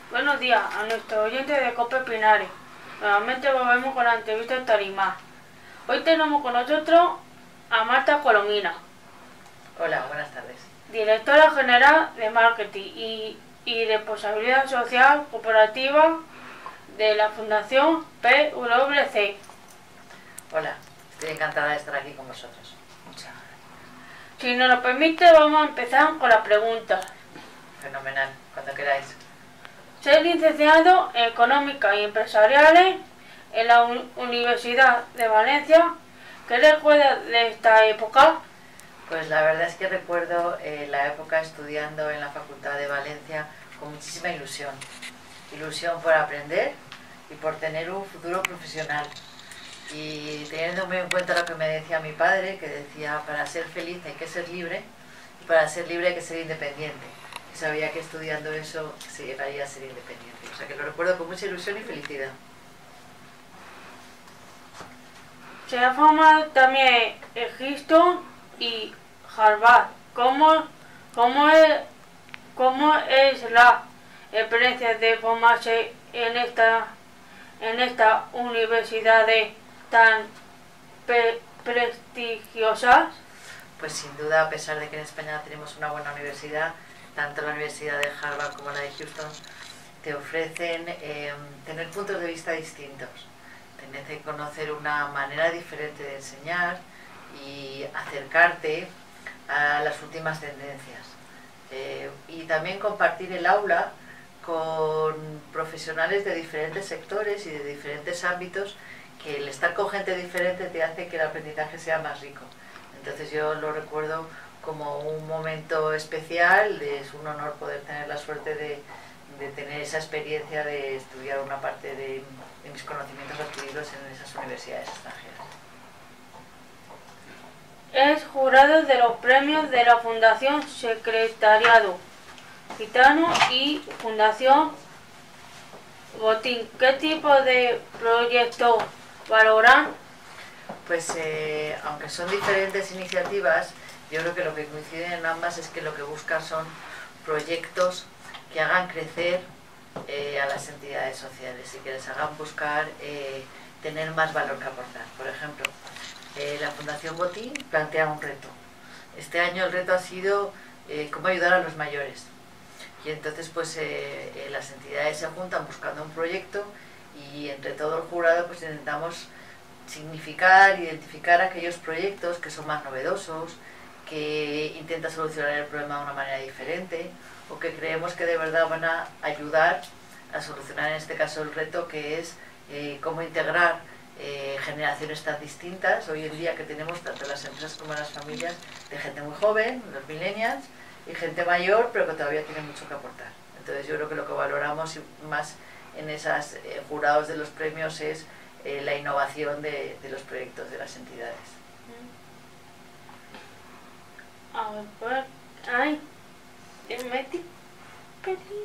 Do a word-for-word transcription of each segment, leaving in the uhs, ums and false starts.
Buenos días a nuestros oyentes de COPE Pinares. Nuevamente volvemos con la entrevista en Tarimar. Hoy tenemos con nosotros a Marta Colomina. Hola, buenas tardes. Directora General de Marketing y, y Responsabilidad Social Cooperativa de la Fundación P W C. Hola, estoy encantada de estar aquí con vosotros. Muchas gracias. Si nos lo permite, vamos a empezar con las preguntas. Fenomenal, cuando queráis. Ser licenciado en Económicas y Empresariales en la Un- Universidad de Valencia. ¿Qué recuerda de esta época? Pues la verdad es que recuerdo eh, la época estudiando en la Facultad de Valencia con muchísima ilusión. Ilusión por aprender y por tener un futuro profesional. Y teniendo muy en cuenta lo que me decía mi padre, que decía, para ser feliz hay que ser libre, y para ser libre hay que ser independiente. Y sabía que estudiando eso se llegaría a ser independiente. O sea que lo recuerdo con mucha ilusión y felicidad. Se ha formado también en Houston y Harvard. ¿Cómo, cómo, es, ¿Cómo es la experiencia de formarse en esta, en esta universidades tan pre- prestigiosas? Pues sin duda, a pesar de que en España tenemos una buena universidad, tanto la Universidad de Harvard como la de Houston te ofrecen eh, tener puntos de vista distintos, tener que conocer una manera diferente de enseñar y acercarte a las últimas tendencias. Eh, y también compartir el aula con profesionales de diferentes sectores y de diferentes ámbitos, que el estar con gente diferente te hace que el aprendizaje sea más rico. Entonces yo lo recuerdo como un momento especial, es un honor poder tener la suerte de, de tener esa experiencia de estudiar una parte de, de mis conocimientos adquiridos en esas universidades extranjeras. Es jurado de los premios de la Fundación Secretariado Gitano y Fundación Botín. ¿Qué tipo de proyectos valoran? Pues eh, aunque son diferentes iniciativas, yo creo que lo que coincide en ambas es que lo que buscan son proyectos que hagan crecer eh, a las entidades sociales y que les hagan buscar eh, tener más valor que aportar. Por ejemplo, eh, la Fundación Botín plantea un reto. Este año el reto ha sido eh, cómo ayudar a los mayores. Y entonces pues eh, eh, las entidades se juntan buscando un proyecto y entre todo el jurado pues intentamos significar, identificar aquellos proyectos que son más novedosos, que intentan solucionar el problema de una manera diferente o que creemos que de verdad van a ayudar a solucionar en este caso el reto, que es eh, cómo integrar eh, generaciones tan distintas hoy en día, que tenemos tanto en las empresas como en las familias, de gente muy joven, los millennials, y gente mayor pero que todavía tiene mucho que aportar. Entonces yo creo que lo que valoramos más en esos eh, jurados de los premios es eh, la innovación de, de los proyectos de las entidades. A ver, pues, ay, me metí perdido.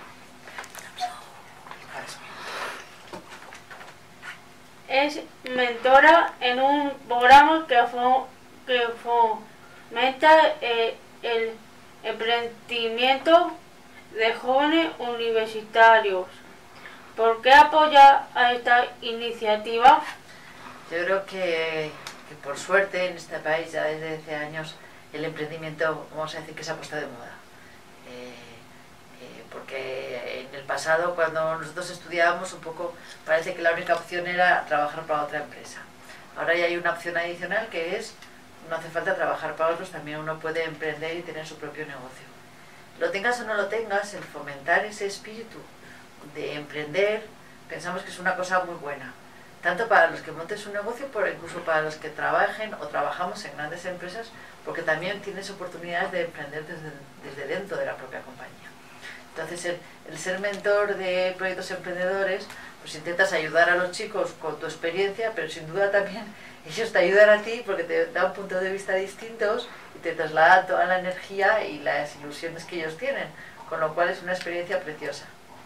Es mentora en un programa que, fo, que fomenta eh, el emprendimiento de jóvenes universitarios. ¿Por qué apoya a esta iniciativa? Yo creo que, que por suerte en este país ya desde hace años el emprendimiento, vamos a decir que se ha puesto de moda. Eh, eh, porque en el pasado, cuando nosotros estudiábamos, un poco parece que la única opción era trabajar para otra empresa. Ahora ya hay una opción adicional, que es, no hace falta trabajar para otros, también uno puede emprender y tener su propio negocio. Lo tengas o no lo tengas, el fomentar ese espíritu de emprender, pensamos que es una cosa muy buena, tanto para los que monten su negocio, pero incluso para los que trabajen o trabajamos en grandes empresas, porque también tienes oportunidades de emprender desde, desde dentro de la propia compañía. Entonces el, el ser mentor de proyectos emprendedores, pues intentas ayudar a los chicos con tu experiencia, pero sin duda también ellos te ayudan a ti porque te dan puntos de vista distintos y te trasladan toda la energía y las ilusiones que ellos tienen, con lo cual es una experiencia preciosa.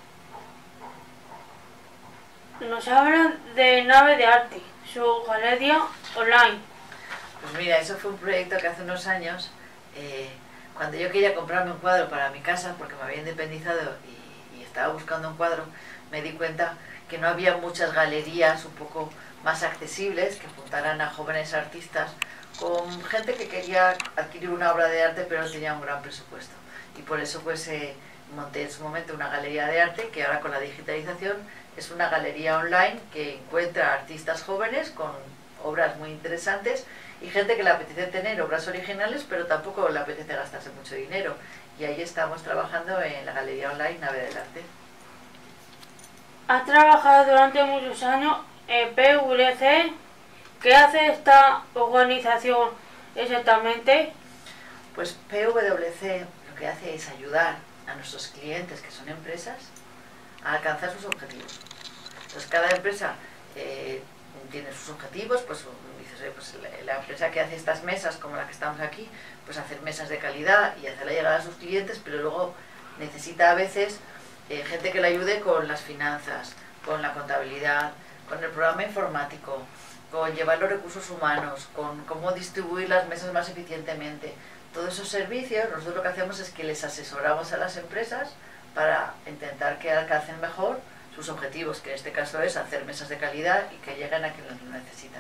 Nos hablan de Nave de Arte, su galería online. Pues mira, eso fue un proyecto que hace unos años, eh, cuando yo quería comprarme un cuadro para mi casa, porque me había independizado y, y estaba buscando un cuadro, me di cuenta que no había muchas galerías un poco más accesibles que apuntaran a jóvenes artistas con gente que quería adquirir una obra de arte pero no tenía un gran presupuesto. Y por eso pues eh, monté en su momento una galería de arte que ahora con la digitalización es una galería online que encuentra artistas jóvenes con obras muy interesantes y gente que le apetece tener obras originales pero tampoco le apetece gastarse mucho dinero. Y ahí estamos trabajando en la galería online Nave del Arte. Ha trabajado durante muchos años en P W C. ¿Qué hace esta organización exactamente? Pues P W C lo que hace es ayudar a nuestros clientes, que son empresas, a alcanzar sus objetivos. Entonces cada empresa eh, tiene sus objetivos, pues dices, eh, pues la, la empresa que hace estas mesas, como la que estamos aquí, pues hacer mesas de calidad y hacerla llegar a sus clientes, pero luego necesita a veces eh, gente que le ayude con las finanzas, con la contabilidad, con el programa informático, con llevar los recursos humanos, con cómo distribuir las mesas más eficientemente. Todos esos servicios, nosotros lo que hacemos es que les asesoramos a las empresas para intentar que alcancen mejor sus objetivos, que en este caso es hacer mesas de calidad y que lleguen a quienes lo necesitan.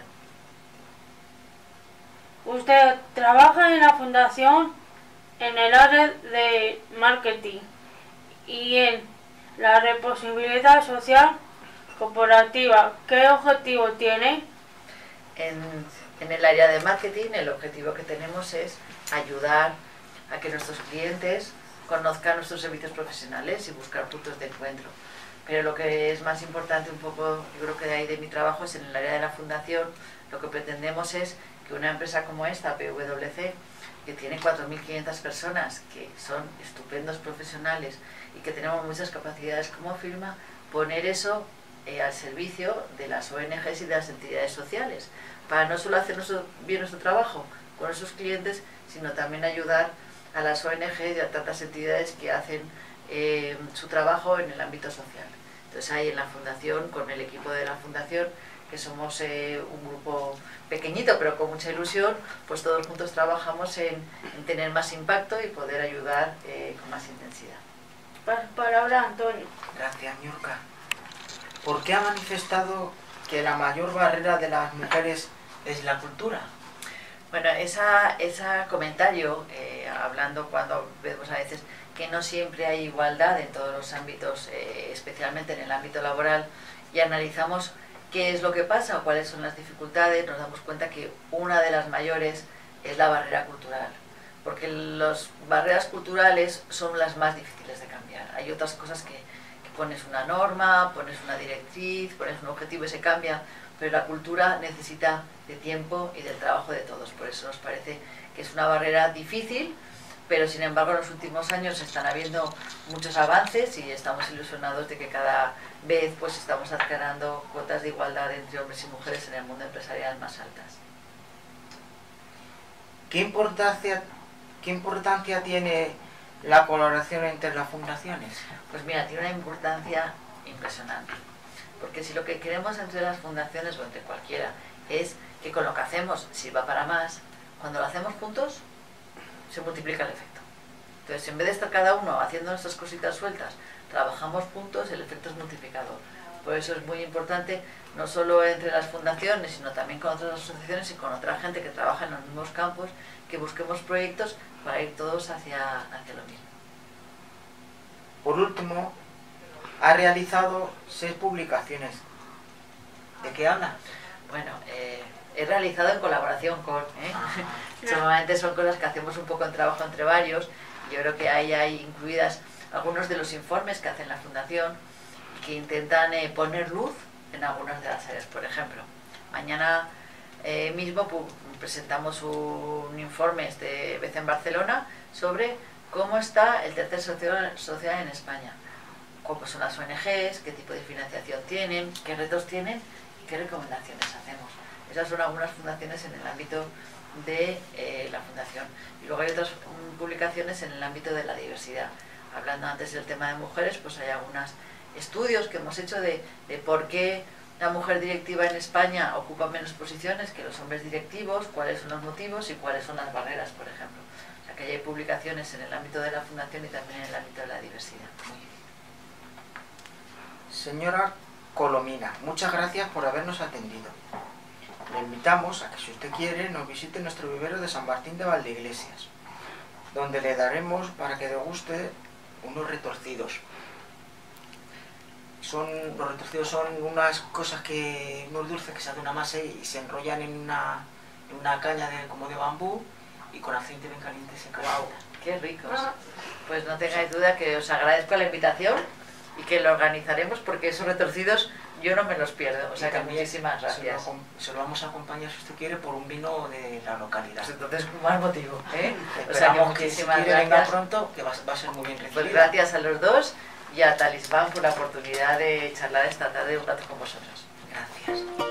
Usted trabaja en la fundación en el área de marketing y en la responsabilidad social corporativa. ¿Qué objetivo tiene? En, en el área de marketing el objetivo que tenemos es ayudar a que nuestros clientes conozcan nuestros servicios profesionales y buscar puntos de encuentro. Pero lo que es más importante un poco, yo creo que de ahí de mi trabajo, es en el área de la fundación. Lo que pretendemos es que una empresa como esta, P W C, que tiene cuatro mil quinientas personas, que son estupendos profesionales y que tenemos muchas capacidades como firma, poner eso eh, al servicio de las O N Ges y de las entidades sociales, para no solo hacer nuestro, bien nuestro trabajo con nuestros clientes, sino también ayudar a las O N Ges y a tantas entidades que hacen eh, su trabajo en el ámbito social. Entonces ahí en la fundación, con el equipo de la fundación, que somos eh, un grupo pequeñito pero con mucha ilusión, pues todos juntos trabajamos en, en tener más impacto y poder ayudar eh, con más intensidad. Palabra, Antonio. Gracias, Niurka. ¿Por qué ha manifestado que la mayor barrera de las mujeres es la cultura? Bueno, esa, ese comentario, eh, hablando cuando vemos a veces que no siempre hay igualdad en todos los ámbitos, eh, especialmente en el ámbito laboral, y analizamos qué es lo que pasa o cuáles son las dificultades, nos damos cuenta que una de las mayores es la barrera cultural, porque las barreras culturales son las más difíciles de cambiar. Hay otras cosas que, que pones una norma, pones una directriz, pones un objetivo y se cambia, pero la cultura necesita de tiempo y del trabajo de todos. Por eso nos parece que es una barrera difícil, pero sin embargo en los últimos años están habiendo muchos avances y estamos ilusionados de que cada vez pues estamos adquiriendo cuotas de igualdad entre hombres y mujeres en el mundo empresarial más altas. ¿Qué importancia, qué importancia tiene la colaboración entre las fundaciones? Pues mira, tiene una importancia impresionante, porque si lo que queremos entre las fundaciones o entre cualquiera es que con lo que hacemos sirva para más, cuando lo hacemos juntos se multiplica el efecto. Entonces, en vez de estar cada uno haciendo nuestras cositas sueltas, trabajamos juntos, el efecto es multiplicador. Por eso es muy importante, no solo entre las fundaciones, sino también con otras asociaciones y con otra gente que trabaja en los mismos campos, que busquemos proyectos para ir todos hacia, hacia lo mismo. Por último, ha realizado seis publicaciones. ¿De qué habla? Bueno, eh, he realizado en colaboración con... ¿eh? Normalmente son cosas que hacemos un poco en trabajo entre varios. Yo creo que ahí hay incluidas algunos de los informes que hace la Fundación que intentan eh, poner luz en algunas de las áreas. Por ejemplo, mañana eh, mismo presentamos un informe este vez en Barcelona sobre cómo está el tercer social, social en España. Cómo son las O N Ges, qué tipo de financiación tienen, qué retos tienen y qué recomendaciones hacemos. Esas son algunas fundaciones en el ámbito de eh, la fundación. Y luego hay otras um, publicaciones en el ámbito de la diversidad. Hablando antes del tema de mujeres, pues hay algunos estudios que hemos hecho de, de por qué la mujer directiva en España ocupa menos posiciones que los hombres directivos, cuáles son los motivos y cuáles son las barreras, por ejemplo. O sea que hay publicaciones en el ámbito de la fundación y también en el ámbito de la diversidad. Muy bien. Señora Colomina, muchas gracias por habernos atendido. Le invitamos a que, si usted quiere, nos visite nuestro vivero de San Martín de Valdeiglesias, donde le daremos para que deguste unos retorcidos. Son, los retorcidos son unas cosas que, unos dulces que se hacen una masa y se enrollan en una, en una caña de, como de bambú, y con aceite bien caliente se calienta. Wow, qué ricos. Pues no tengáis duda que os agradezco la invitación y que lo organizaremos, porque esos retorcidos yo no me los pierdo. O sea que muchísimas gracias. Se lo, se lo vamos a acompañar, si usted quiere, por un vino de la localidad. Pues entonces, más motivo, ¿eh? Esperamos o sea que que, si muchísimas quiere, venga gracias. pronto, que va, va a ser muy bien recibido. Pues gracias a los dos y a Talismán por la oportunidad de charlar esta tarde un rato con vosotros. Gracias.